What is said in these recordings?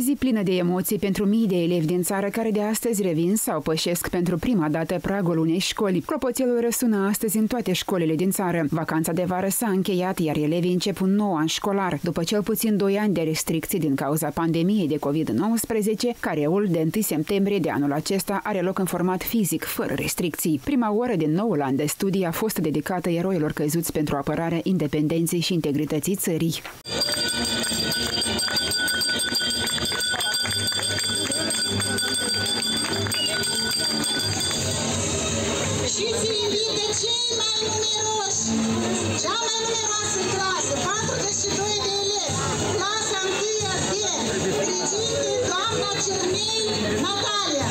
Zi plină de emoții pentru mii de elevi din țară care de astăzi revin sau pășesc pentru prima dată pragul unei școli. Clopoțelul răsună astăzi în toate școlile din țară. Vacanța de vară s-a încheiat, iar elevii încep un nou an școlar, după cel puțin 2 ani de restricții din cauza pandemiei de COVID-19, careul de 1 septembrie de anul acesta are loc în format fizic, fără restricții. Prima oră din noul an de studii a fost dedicată eroilor căzuți pentru apărarea independenței și integrității țării. Și se invită cei mai numeroși, cea mai numeroasă clasă, 42 de elevi, clasa 1-a D, reginte doamna Cernei Natalia.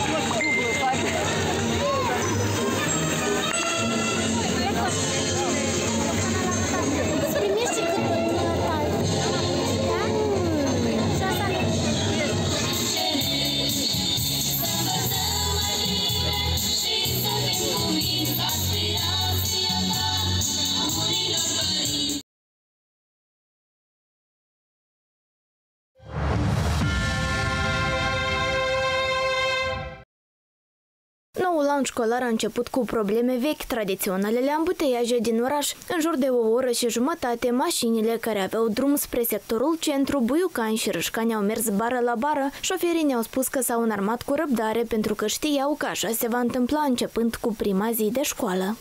Noul an școlar a început cu probleme vechi, tradiționalele ambuteiaje din oraș. În jur de o oră și jumătate, mașinile care aveau drum spre sectorul centru, Buiucani și Râșcani au mers bară la bară. Șoferii ne-au spus că s-au înarmat cu răbdare pentru că știau că așa se va întâmpla începând cu prima zi de școală.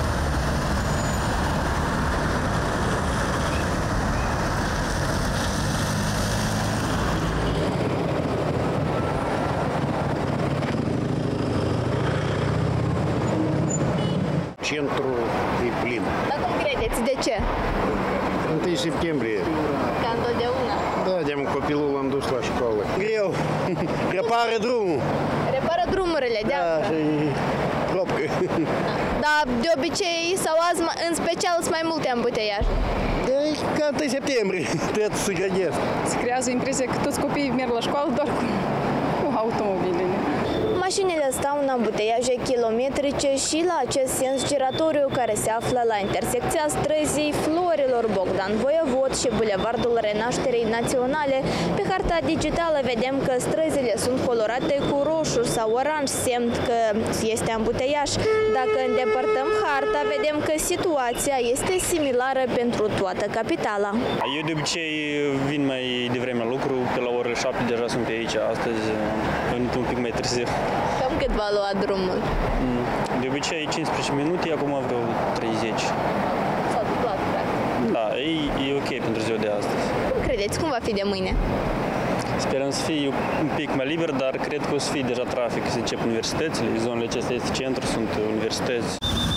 Centrul e plin. Dar cum credeți? De ce? 1 septembrie. Ca întotdeauna. Da, copilul l-am dus la școală. Greu. Repară drumul. Repară drumurile, da. Și propcă. Dar de obicei sau azi, în special, sunt mai multe ambuteiaje. Da, ca 1 septembrie. Trebuie să grădesc. Se creează impresia că toți copiii merg la școală doar cu automobilele. Mașinile stau în ambuteiaje kilometrice și la acest sens giratoriu care se află la intersecția străzii Florilor Bogdan Voievod și Bulevardul Renașterii Naționale. Pe harta digitală vedem că străzile sunt colorate cu roșu sau oranj, semn că este ambuteiaj. Dacă îndepărtăm harta, vedem că situația este similară pentru toată capitala. Eu de obicei vin mai devreme la lucru, pe la ora 7 deja sunt pe aici, astăzi am venit un pic mai târziu. Cam cât va lua drumul? De obicei 15 minute, acum vreo 30. S-a dublat, practic. Da, e ok pentru ziua de astăzi. Cum credeți? Cum va fi de mâine? Sperăm să fie un pic mai liber, dar cred că o să fie deja trafic, să încep universitățile. Zonele acestea este centru, sunt universități.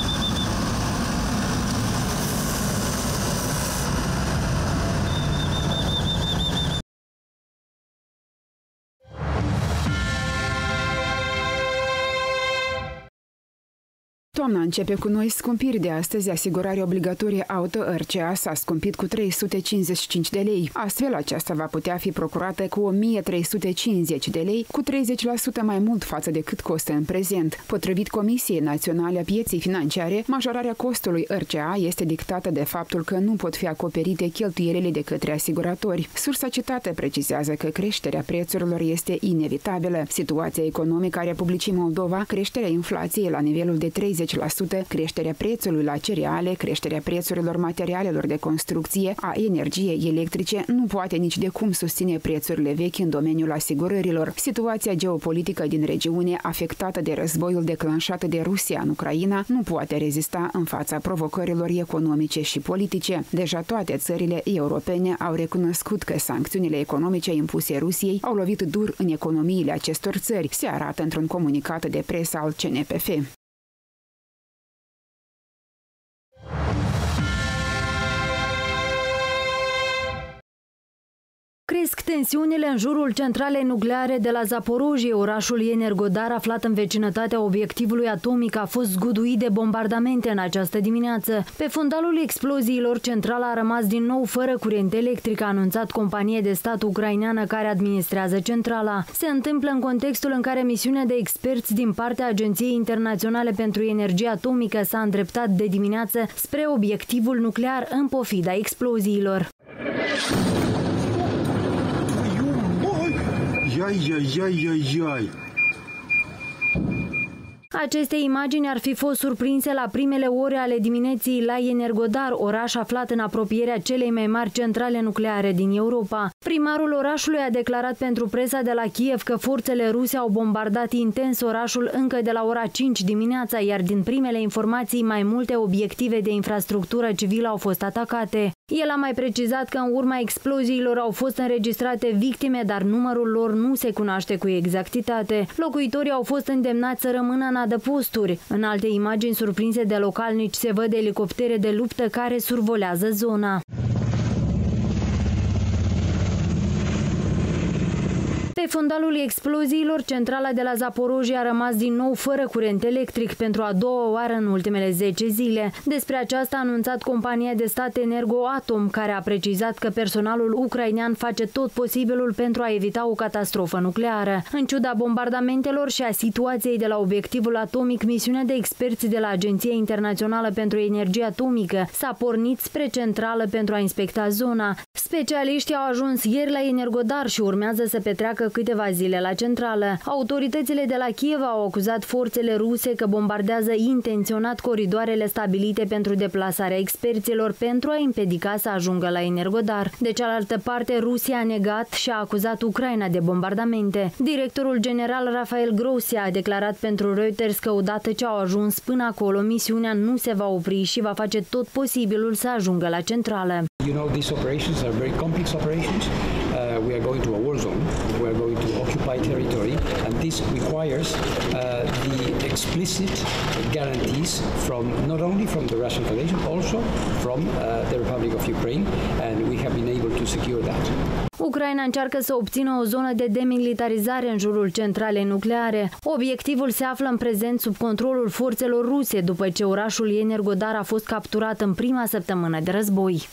Toamna începe cu noi scumpiri. De astăzi, asigurarea obligatorie auto RCA s-a scumpit cu 355 de lei. Astfel, aceasta va putea fi procurată cu 1350 de lei, cu 30% mai mult față de cât costă în prezent. Potrivit Comisiei Naționale a Pieței Financiare, majorarea costului RCA este dictată de faptul că nu pot fi acoperite cheltuielile de către asiguratori. Sursa citată precizează că creșterea prețurilor este inevitabilă. Situația economică a Republicii Moldova, creșterea inflației la nivelul de 30%, creșterea prețului la cereale, creșterea prețurilor materialelor de construcție, a energiei electrice, nu poate nici de cum susține prețurile vechi în domeniul asigurărilor. Situația geopolitică din regiune, afectată de războiul declanșat de Rusia în Ucraina, nu poate rezista în fața provocărilor economice și politice. Deja toate țările europene au recunoscut că sancțiunile economice impuse Rusiei au lovit dur în economiile acestor țări, se arată într-un comunicat de presă al CNPF. Cresc tensiunile în jurul centralei nucleare de la Zaporojie. Orașul Energodar, aflat în vecinătatea obiectivului atomic, a fost zguduit de bombardamente în această dimineață. Pe fundalul exploziilor, centrala a rămas din nou fără curent electric, a anunțat compania de stat ucraineană care administrează centrala. Se întâmplă în contextul în care misiunea de experți din partea Agenției Internaționale pentru Energie Atomică s-a îndreptat de dimineață spre obiectivul nuclear în pofida exploziilor. Aceste imagini ar fi fost surprinse la primele ore ale dimineții la Energodar, oraș aflat în apropierea celei mai mari centrale nucleare din Europa. Primarul orașului a declarat pentru presa de la Kiev că forțele ruse au bombardat intens orașul încă de la ora 5 dimineața, iar din primele informații mai multe obiective de infrastructură civilă au fost atacate. El a mai precizat că în urma exploziilor au fost înregistrate victime, dar numărul lor nu se cunoaște cu exactitate. Locuitorii au fost îndemnați să rămână în adăposturi. În alte imagini surprinse de localnici se văd elicoptere de luptă care survolează zona. Pe fundalul exploziilor, centrala de la Zaporojie a rămas din nou fără curent electric pentru a doua oară în ultimele 10 zile. Despre aceasta a anunțat compania de stat Energoatom, care a precizat că personalul ucrainean face tot posibilul pentru a evita o catastrofă nucleară. În ciuda bombardamentelor și a situației de la obiectivul atomic, misiunea de experți de la Agenția Internațională pentru Energie Atomică s-a pornit spre centrală pentru a inspecta zona. Specialiștii au ajuns ieri la Energodar și urmează să petreacă câteva zile la centrală. Autoritățile de la Kiev au acuzat forțele ruse că bombardează intenționat coridoarele stabilite pentru deplasarea experților pentru a împiedica să ajungă la Energodar. De cealaltă parte, Rusia a negat și a acuzat Ucraina de bombardamente. Directorul general Rafael Grossi a declarat pentru Reuters că odată ce au ajuns până acolo, misiunea nu se va opri și va face tot posibilul să ajungă la centrală. You know, these operations are very complex operations. We are going to a war zone. We are going to occupy territory, and this requires the explicit guarantees from not only from the Russian Federation, also from the Republic of Ukraine, and we have been able to secure that. Ucraina încearcă să obțină o zonă de demilitarizare în jurul centralei nucleare. Obiectivul se află în prezent sub controlul forțelor ruse, după ce orașul Energodar a fost capturat în prima săptămână de război.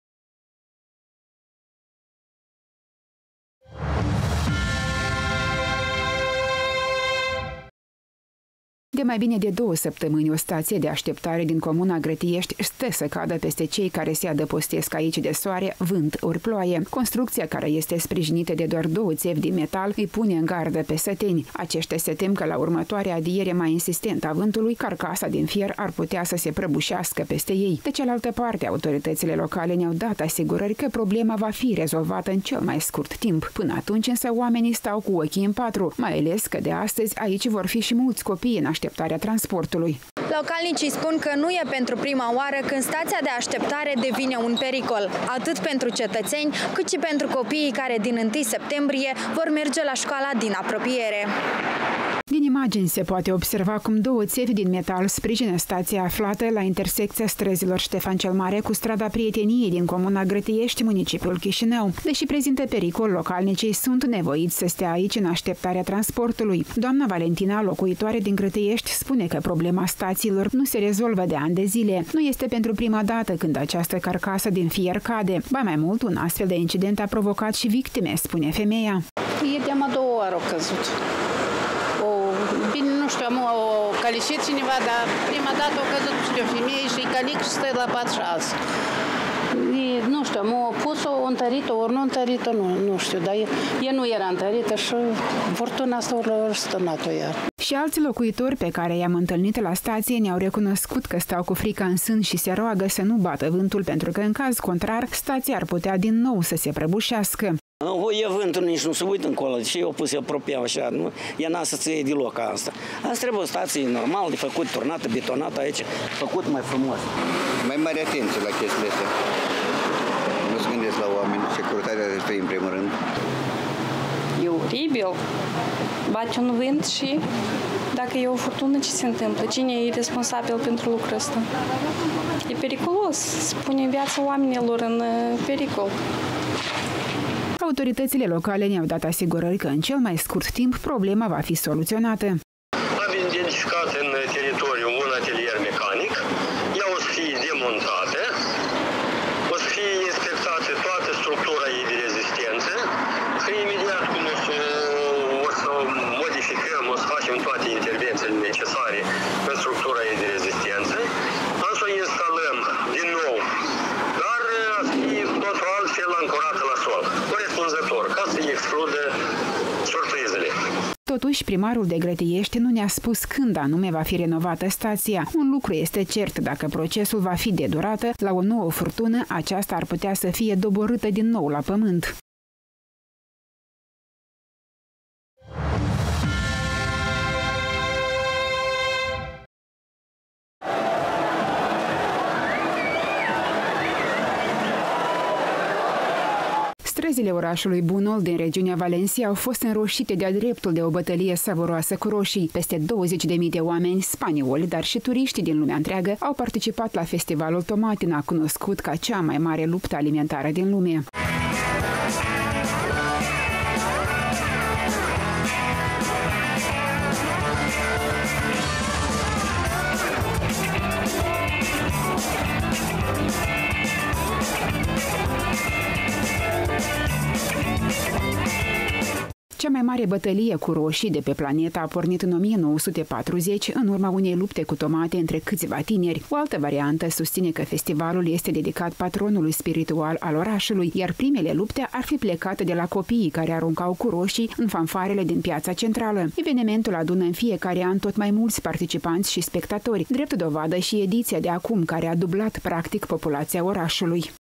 De mai bine de 2 săptămâni, o stație de așteptare din comuna Grătiești stă să cadă peste cei care se adăpostesc aici de soare, vânt ori ploaie. Construcția, care este sprijinită de doar 2 țevi din metal, îi pune în gardă pe săteni. Aceștia se tem că la următoarea adiere mai insistentă a vântului, carcasa din fier ar putea să se prăbușească peste ei. De cealaltă parte, autoritățile locale ne-au dat asigurări că problema va fi rezolvată în cel mai scurt timp. Până atunci însă oamenii stau cu ochii în patru, mai ales că de astăzi aici vor fi și mulți copii în așteptarea transportului. Localnicii spun că nu e pentru prima oară când stația de așteptare devine un pericol, atât pentru cetățeni, cât și pentru copiii care din 1 septembrie vor merge la școala din apropiere. Din imagini se poate observa cum 2 țevi din metal sprijină stația aflată la intersecția străzilor Ștefan cel Mare cu strada Prieteniei din comuna Grătiești, municipiul Chișinău. Deși prezintă pericol, localnicii sunt nevoiți să stea aici în așteptarea transportului. Doamna Valentina, locuitoare din Grătiești, spune că problema stațiilor nu se rezolvă de ani de zile. Nu este pentru prima dată când această carcasă din fier cade. Ba mai mult, un astfel de incident a provocat și victime, spune femeia. E de-a 2 ori a căzut. Bine, nu știu, o călișit cineva, dar prima dată a căzut și o femeie și călic și stă la pat și azi. Nu știu, a pus-o, o întărit-o, ori nu întărit-o, nu știu, dar ea nu era întărită și fortuna asta o stănat-o iar. Și alți locuitori pe care i-am întâlnit la stație ne-au recunoscut că stau cu frica în sân și se roagă să nu bată vântul, pentru că în caz contrar, stația ar putea din nou să se prăbușească. E vântul, nici nu se uită încolo, și eu pus apropiau așa, nu? E n-a să ție deloc asta. Asta trebuie o stație normal de făcut, turnată, betonată aici, făcut mai frumos. Mai mare atenție la chestiile astea. Nu se gândesc la oameni, securitatea trebuie să fie în primul rând. E oribil, bate un vânt și dacă e o furtună, ce se întâmplă? Cine e responsabil pentru lucrul ăsta? E periculos, se pune viața oamenilor în pericol. Autoritățile locale ne-au dat asigurări că în cel mai scurt timp problema va fi soluționată. Am identificat în teritoriu un atelier mecanic, ea o să fie demontată, o să fie inspectată toată structura ei de rezistență și imediat cum o să modificăm, o să facem toate intervențiile necesare în structura ei de rezistență, am să o instalăm din nou, dar a fi totul altfel ancorată la sol, corespunzător, ca să excludă Primarul de Grătiești nu ne-a spus când anume va fi renovată stația. Un lucru este cert, dacă procesul va fi de durată, la o nouă furtună, aceasta ar putea să fie doborâtă din nou la pământ. Străzile orașului Bunol din regiunea Valencia au fost înroșite de-a dreptul de o bătălie savuroasă cu roșii. Peste 20.000 de oameni spanioli, dar și turiști din lumea întreagă, au participat la festivalul Tomatina, cunoscut ca cea mai mare luptă alimentară din lume. Cea mai mare bătălie cu roșii de pe planetă a pornit în 1940, în urma unei lupte cu tomate între câțiva tineri. O altă variantă susține că festivalul este dedicat patronului spiritual al orașului, iar primele lupte ar fi plecate de la copiii care aruncau cu roșii în fanfarele din piața centrală. Evenimentul adună în fiecare an tot mai mulți participanți și spectatori, drept dovadă și ediția de acum, care a dublat practic populația orașului.